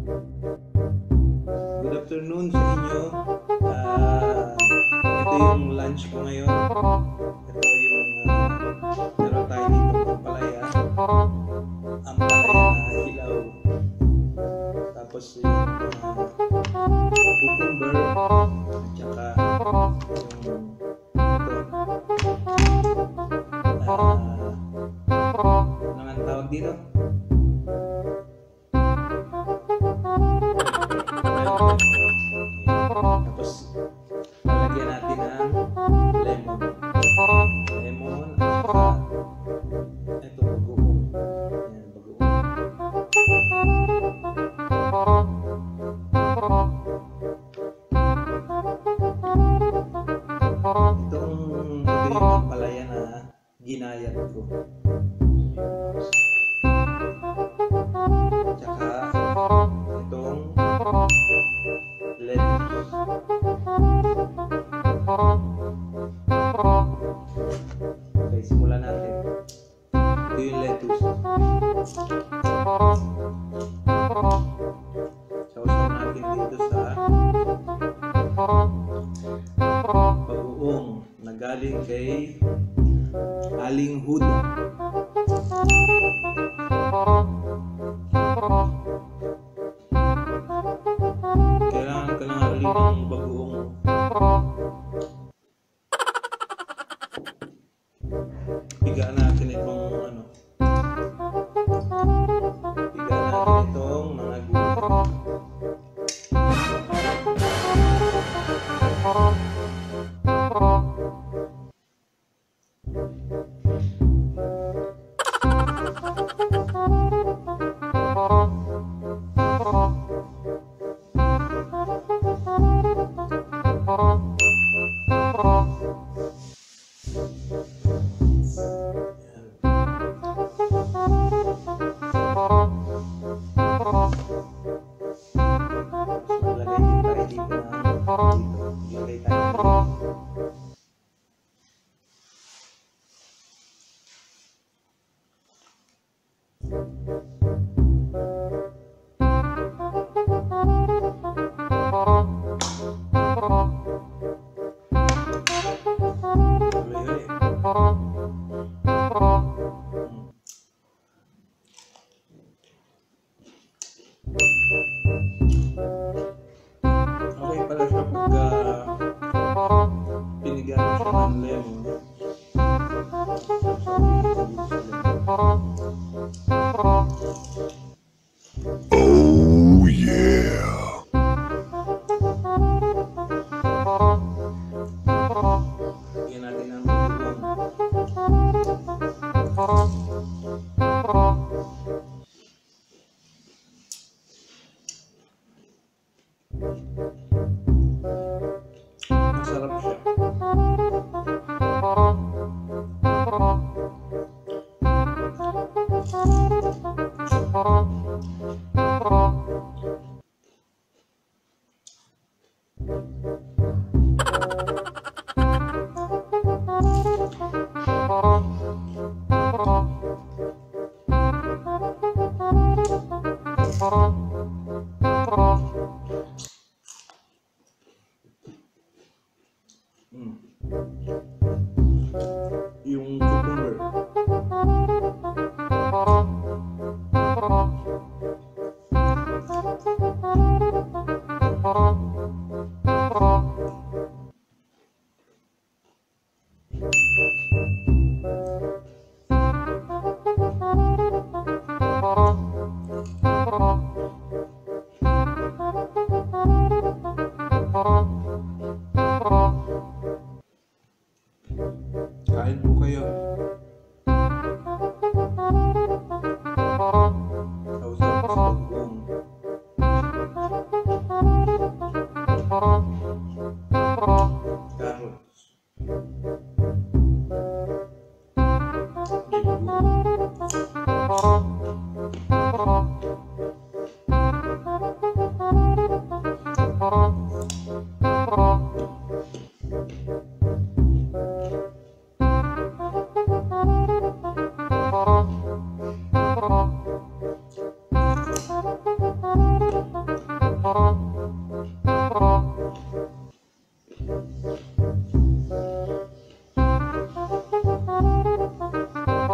Good afternoon sa inyo. Ito yung lunch ko ngayon. Ito yung meron tayo dito ampalaya. Ampalaya na hilaw. Tapos yung cucumber at saka yung ano nga tawag dito? Tapos lalagyan natin ng lemon. Lemon at saka ito bagoong. Ayan, bagoong. Ito yung ampalaya na ginayat ko. Tsaka itong lettuce. Okay, simulan natin. Ito yung lettuce. Sausaw natin dito sa bagoong na galing kay Aling Huda. Kailangan ka lang alin ng bagoong mo. Pigaan natin itong pigaan natin itong mga gulay. Okay pala siya pagka pinigan mo siya ng lemon. Oh yeah. Lagyan natin ng bagoong. Masarap siya.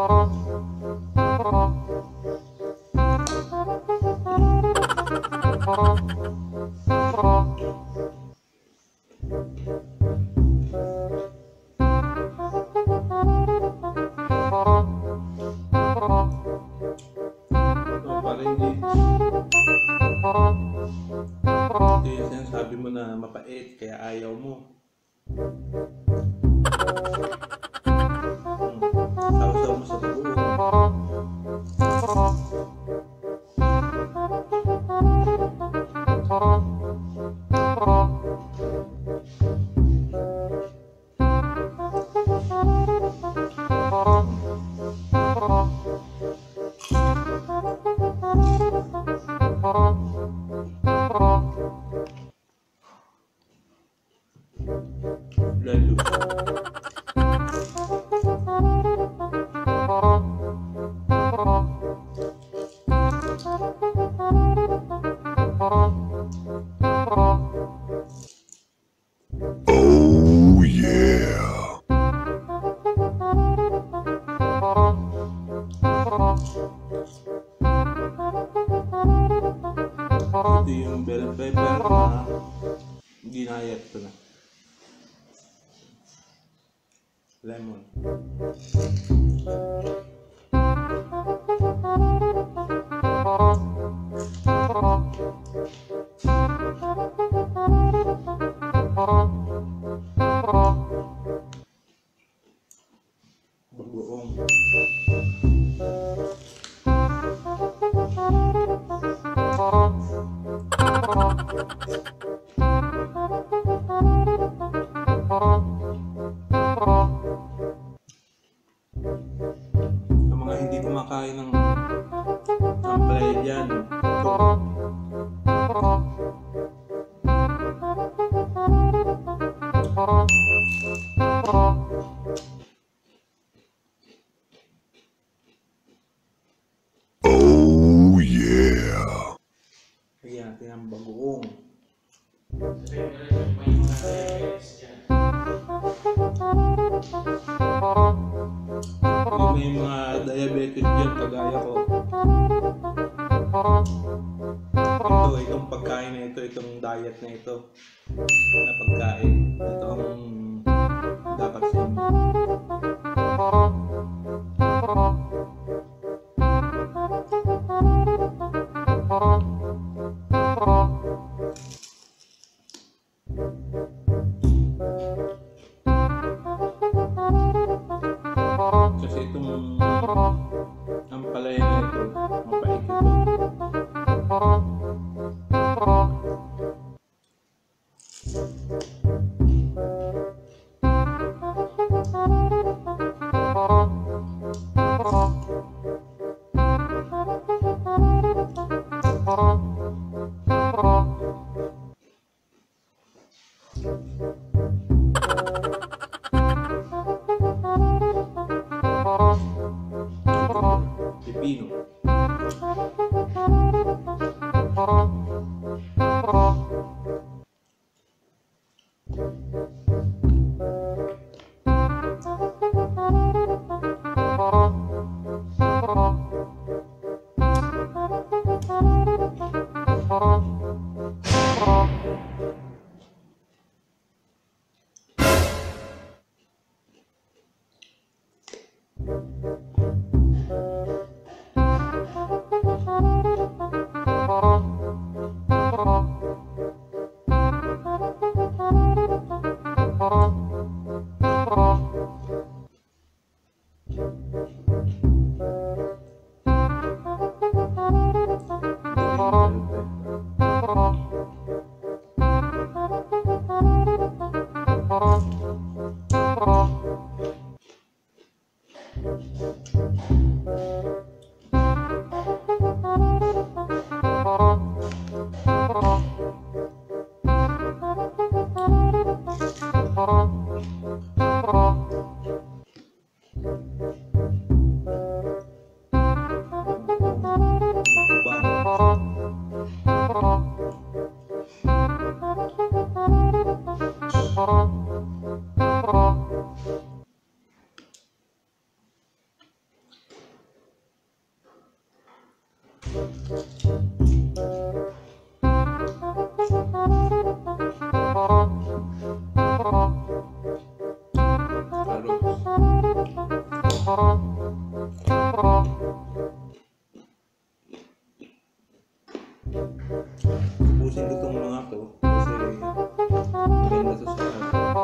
Hindi yung sinasabi mo na mapait kaya ayaw mo. Saw-saw mo sa bagoong. Lalo. Oh yeah. Ito yung bell pepper na ginayat ko na. Lemon. Bagoong. Sa mga hindi kumakain ng ampalaya dyan, ito. Oh yeah. Lagyan natin ang bagoong. Kung may mga diabetic dyan, kagaya ko. Itong pagkain na ito, itong diet na ito, na pagkain, ito ang dapat sa inyo. Kasi itong ampalaya na ito, mapait ito. Pipino. Ubusin ko itong mga to kasi maganda to sa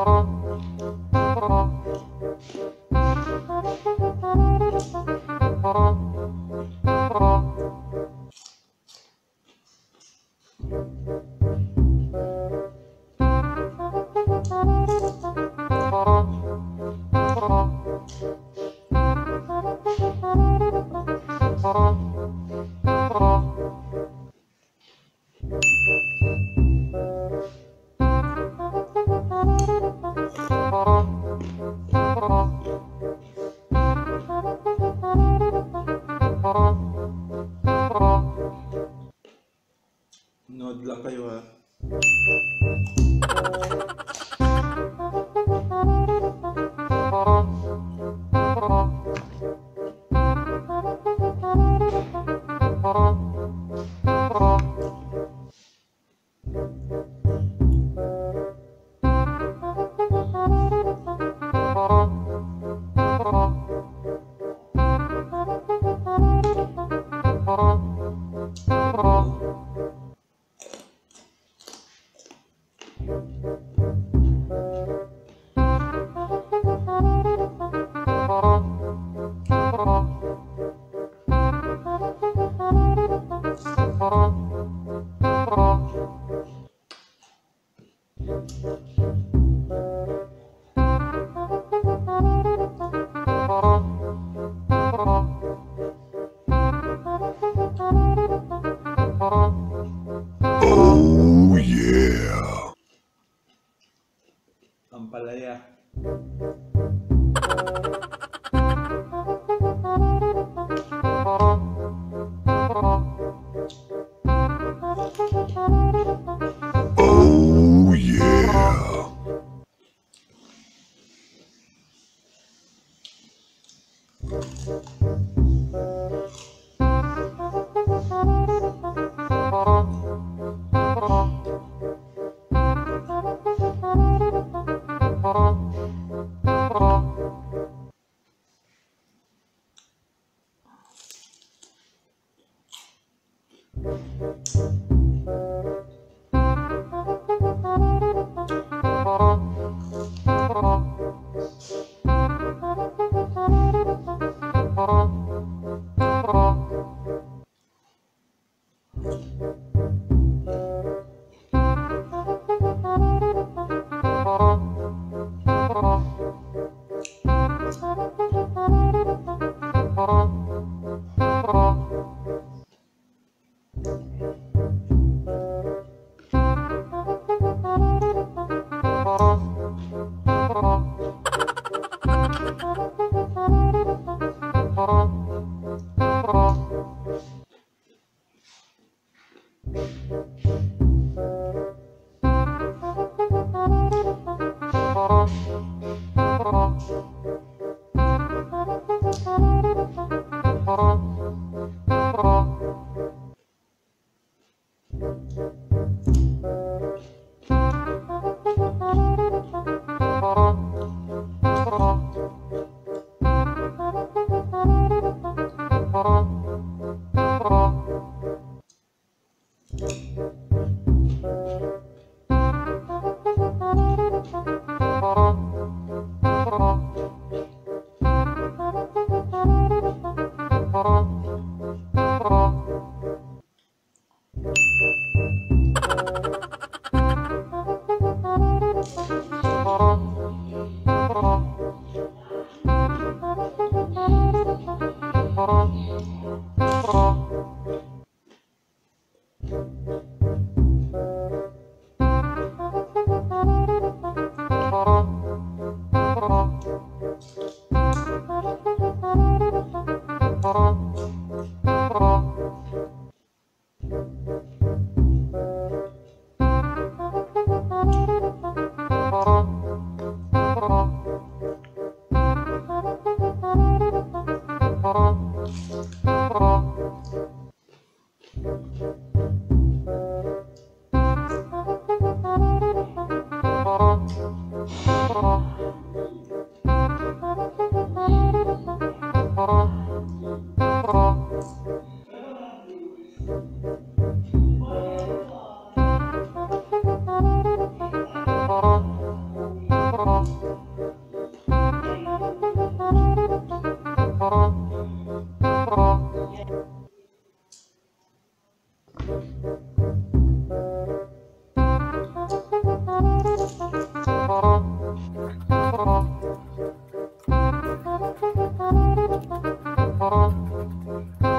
nood lang kayo ha. Oh yeah. Ampalaya. Oh yeah.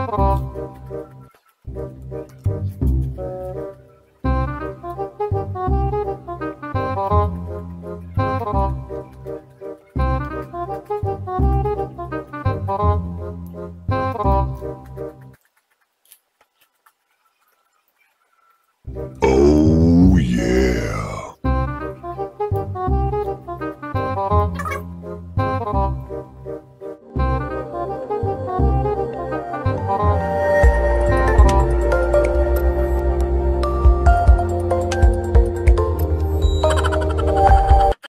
Oh yeah.